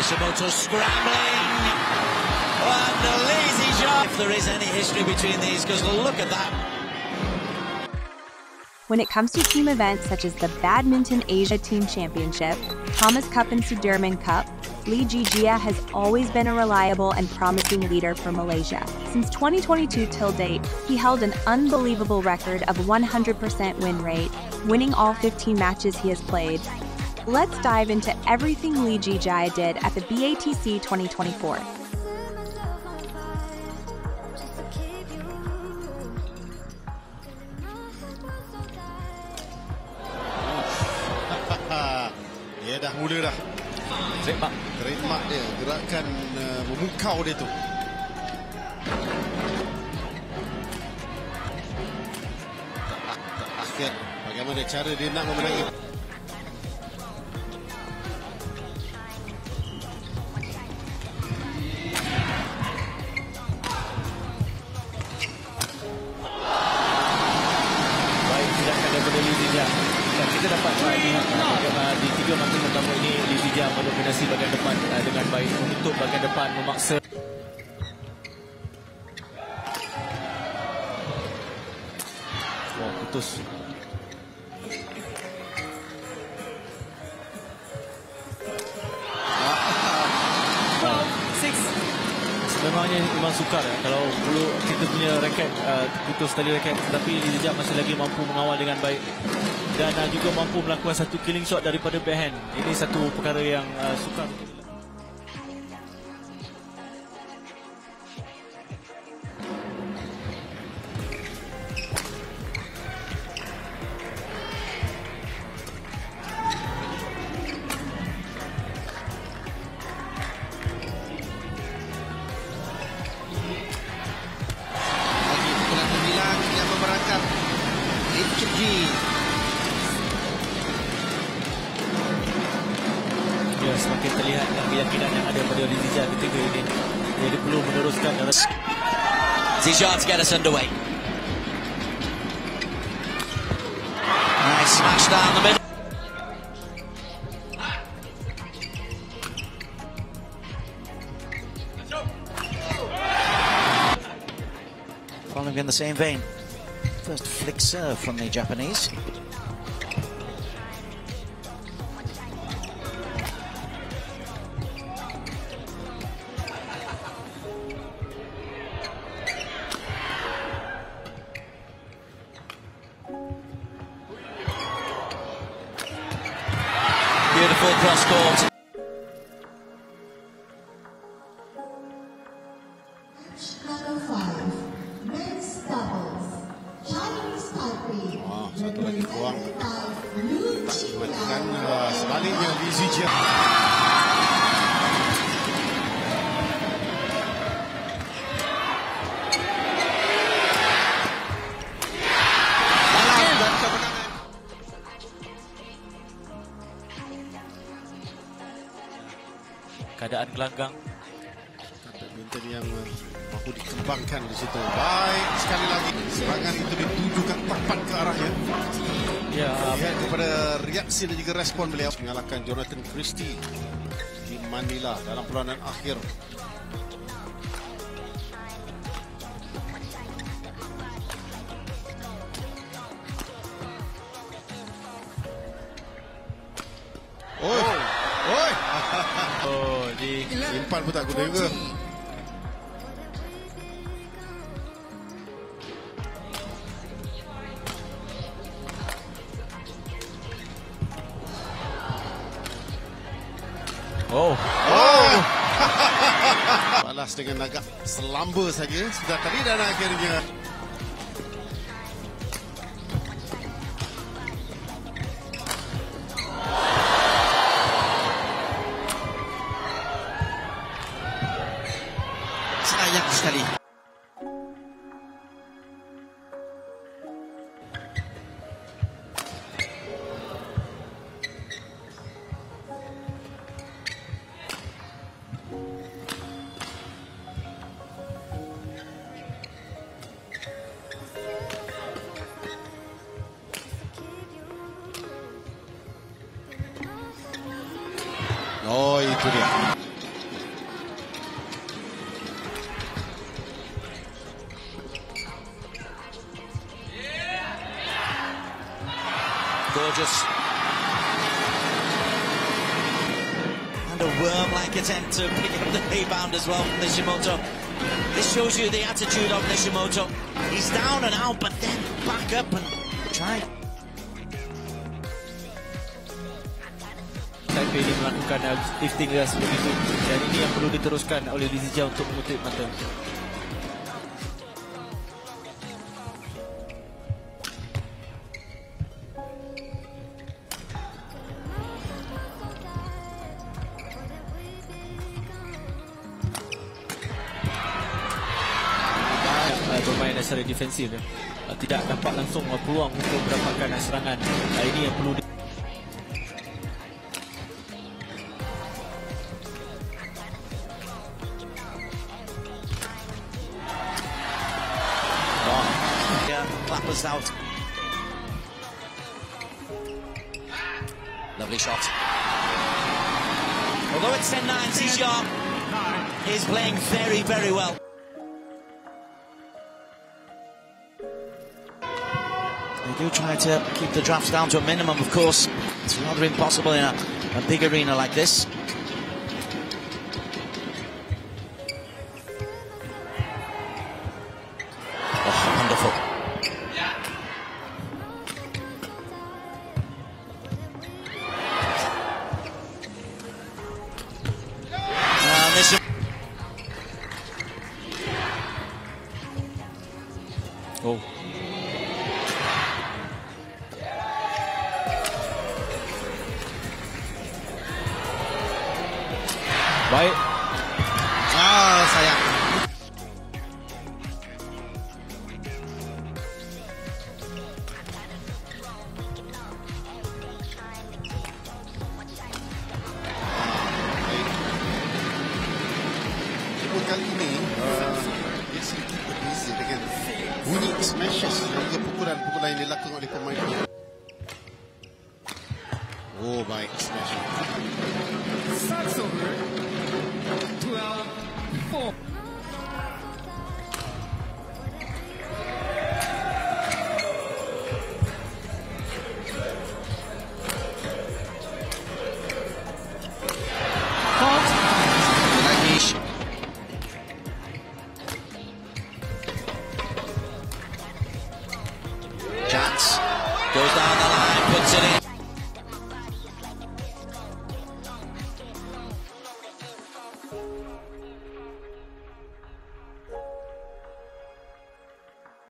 Yoshimoto scrambling. And a lazy shot. If there is any history between these, because look at that. When it comes to team events such as the Badminton Asia Team Championship, Thomas Cup and Sudirman Cup, ZII JIA has always been a reliable and promising leader for Malaysia. Since 2022 till date, he held an unbelievable record of 100% win rate, winning all 15 matches he has played. Let's dive into everything ZII JIA did at the BATC 2024. Dia dah mula dah. Trademark dia, gerakan memukau dia tu. Akhir, bagaimana cara dia nak memenangi. Baik, silakan daripada ZII JIA. Kita dapat di 3 mata pertama ini ZII JIA mendominasi bahagian depan dengan baik, menutup bahagian depan, memaksa. Wah, putus. Sebenarnya memang sukar kalau dulu kita punya raket putus tali raket, tetapi ZII JIA masih lagi mampu mengawal dengan baik dan juga mampu melakukan satu killing shot daripada backhand. Ini satu perkara yang sukar. Ya, semakin terlihat keyakinan yang ada pada ZII JIA ketika ini. Jadi perlu meneruskan. ZII JIA to get us underway. Nice smash down the middle. Following in the same vein. First flick serve from the Japanese. Beautiful cross court. Number 5, men's doubles. Chinese Taipei. Satu lagi kurang. Matikan sebaliknya ZII JIA. Keadaan gelanggang. Badminton yang mampu dikembangkan di situ. Baik, sekali lagi serangan itu ditujukan tepat ke arahnya. Ya, lihat kepada reaksi dan juga respon beliau mengalahkan Jonathan Christie di Manila dalam perlawanan akhir. Simpan pun tak guna juga. Balas dengan agak selamba saja sudah tadi dan akhirnya sayang sekali. Oh, itu dia. gorgeous. And a worm-like attempt to pick up the rebound as well from Nishimoto. This shows you the attitude of Nishimoto. He's down and out, but then back up and try. Taipei ini melakukan lifting dia sebelum itu, dan ini yang perlu diteruskan oleh ZII JIA untuk mengutip mata. Bermain secara defensif, tidak dapat langsung peluang untuk mendapatkan serangan. Ini yang perlu Clappers out. Lovely shot. Although it's 10-9, ZII JIA is playing very, very well. They do try to keep the drafts down to a minimum, of course. It's rather impossible in a big arena like this. Oh, wonderful. Oh. Baik. Sayang. Kali ini dia sedikit berbeza dengan bunyi smashes dan juga pukulan-pukulan yang dilakukan oleh pemain. Oh, baik smash. Starts over 12-4. Chance goes down the line, puts it in.